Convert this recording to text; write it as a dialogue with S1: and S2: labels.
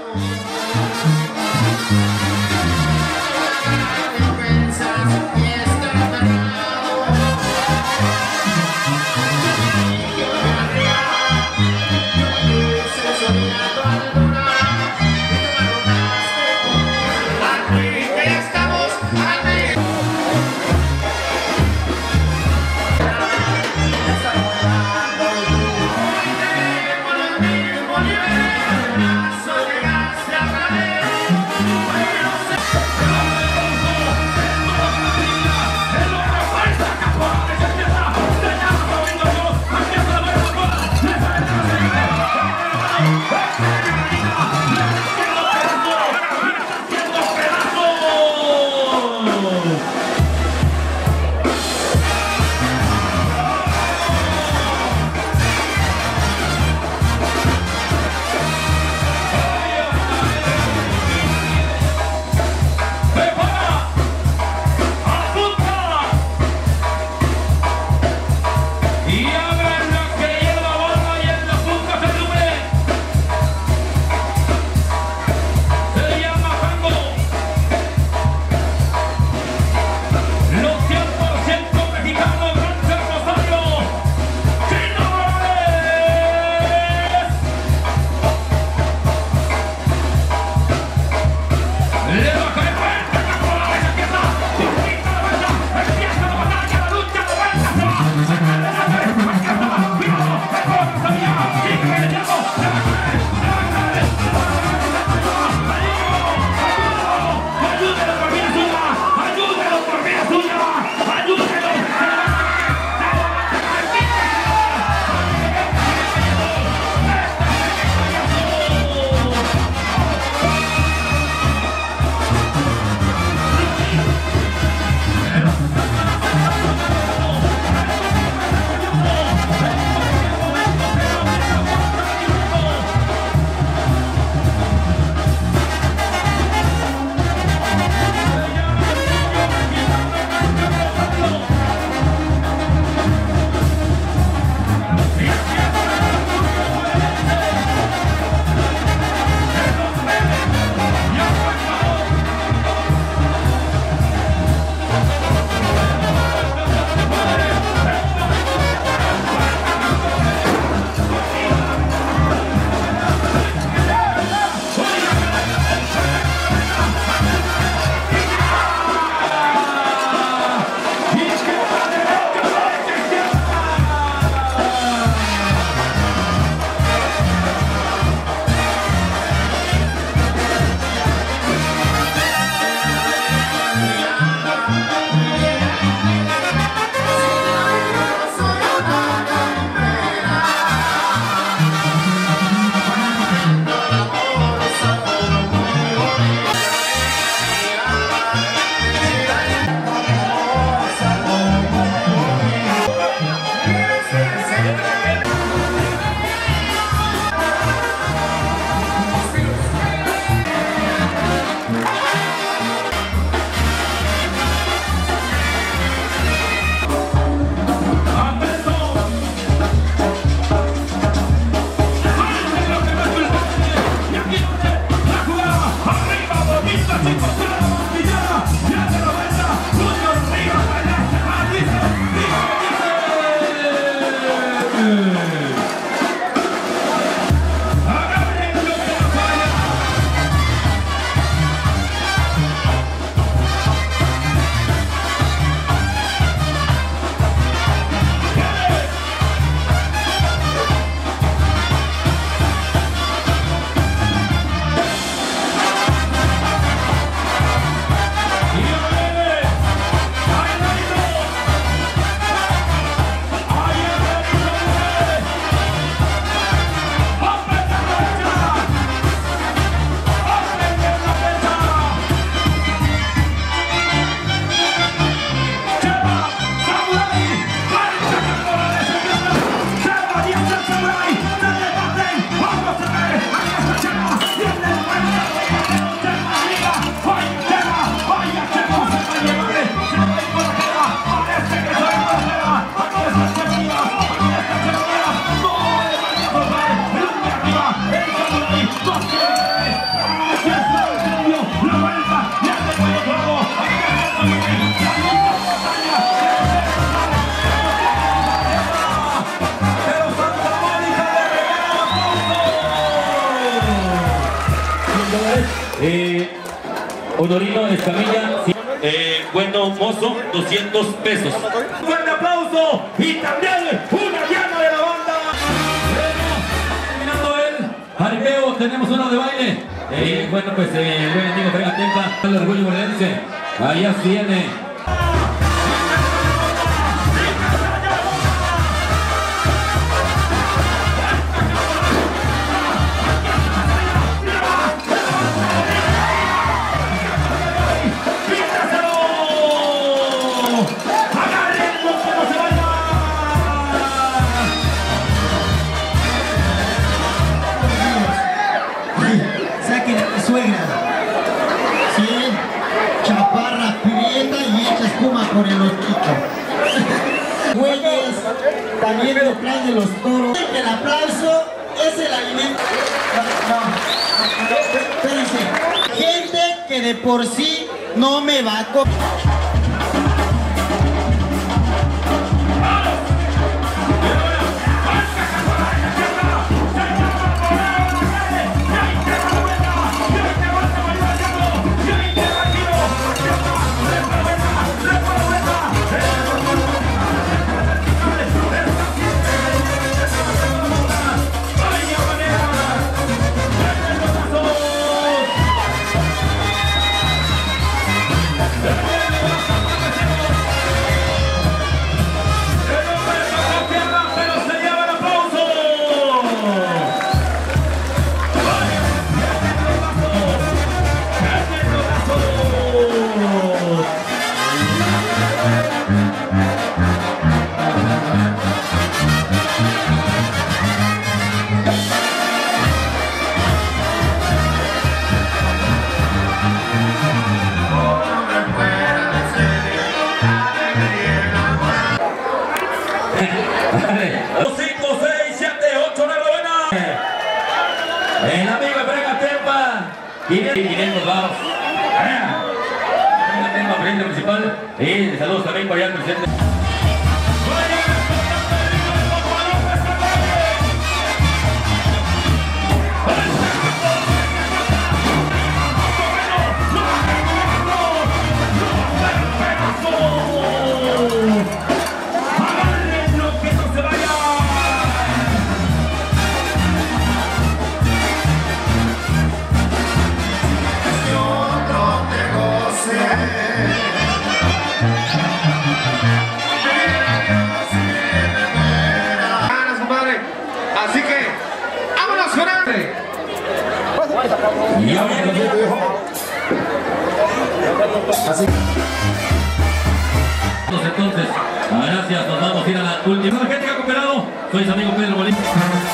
S1: Soy llegaste a caer, no sé $50. Honorino Escamilla, bueno mozo, 200 pesos. Un fuerte aplauso y también una llama de la banda. Terminando el jaripeo, tenemos una de baile. Bueno, pues el buen amigo Frega Tempa, el orgullo morelense. Allá viene.
S2: Suegra, sí, chaparra, prieta y echa espuma por el hocico. Güeyes, también detrás de los toros. El aplauso es el alimento. No, espérense. Gente que de por sí no me va a comer. El amigo Frega Tempa, 500 baros. Frega Tempa, frente principal. Y saludos también para allá al presidente.
S3: Así que, ¡vámonos con hambre!
S1: Así. Entonces, gracias, nos vamos a ir a la última. La gente que ha cooperado, soy su amigo Pedro Molina.